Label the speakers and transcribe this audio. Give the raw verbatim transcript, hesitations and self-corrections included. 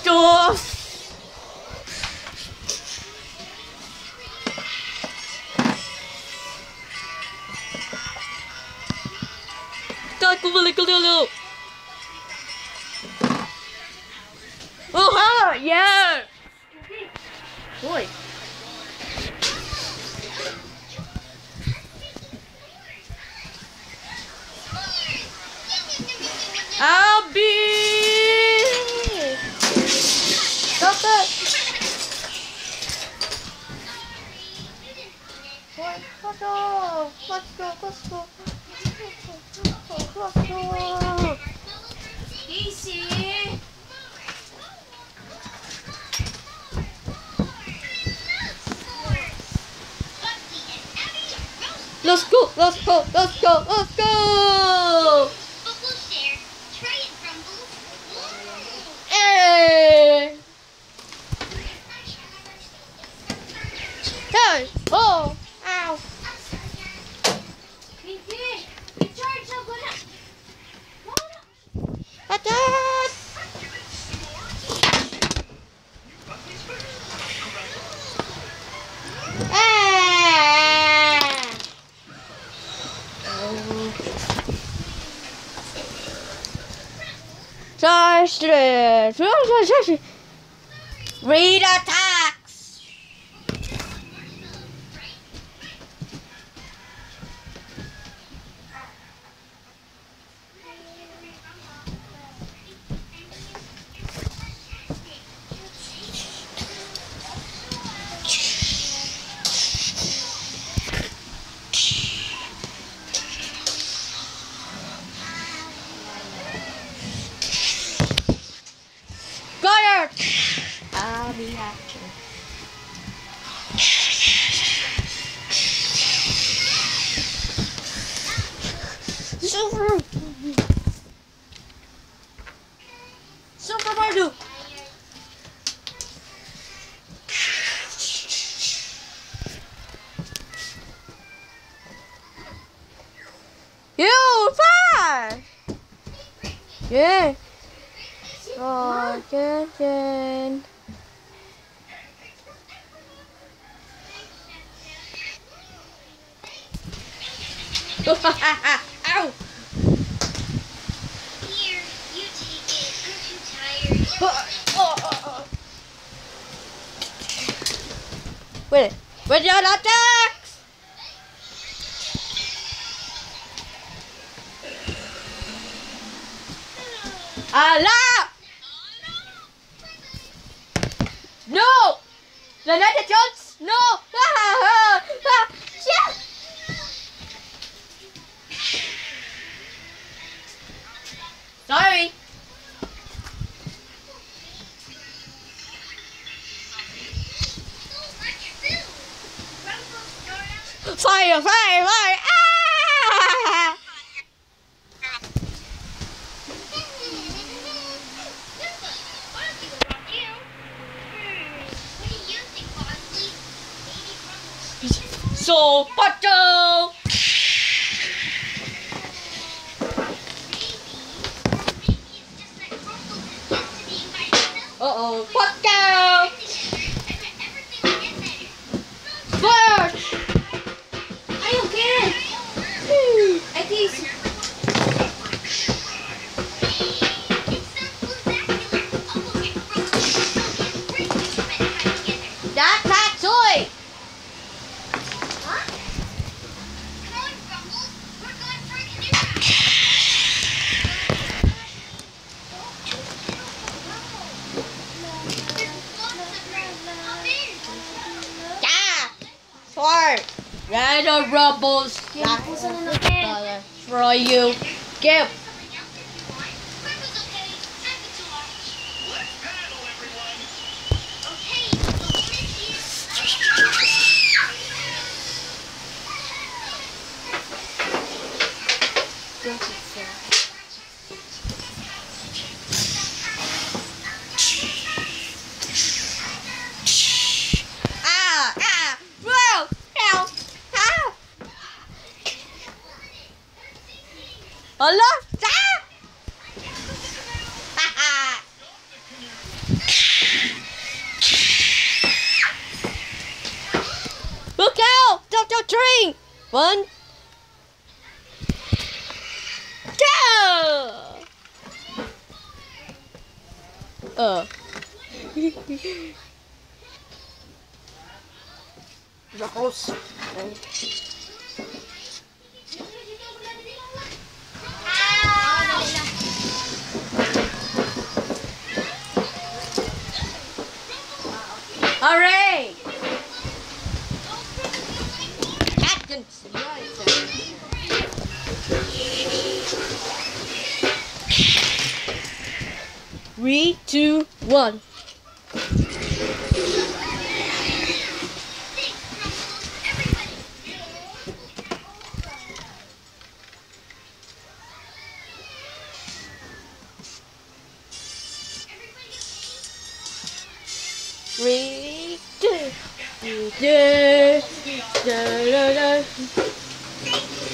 Speaker 1: Stop! Trời, cô vừa lên cô liều liều. Oh ha, yeah. Ôi. Abby. Stop it. Let's go. Let's go. Let's go. Let's go.
Speaker 2: Easy.
Speaker 1: Let's go, let's go, let's go, let's go! Hey! Hey! Oh! Ow! Attack! Read attacks. Got it. I'll be happy. Super. Super Mario. You fast. Yeah. Oh, good, good. Ow!
Speaker 2: Here, you take it. I'm too tired.
Speaker 1: Oh, oh, oh, oh. Wait, where's your attacks? Allah! No! Another chance! No! Ah, ah, ah. Yeah. Sorry. Fire! Fire! Fire! Ah! So, Pacho! Uh-oh, Pacho! Bird!
Speaker 2: Are you okay? I think
Speaker 1: That's that toy! Four. Red or Rubbles. For you. Give. Ah, ah, whoa, help, help. Allah, ah. count. Top, top, three. One. Go. Uh. Ruffles. Alright. Atkins. Three, two, one. Three, two, two, two, two, two, two.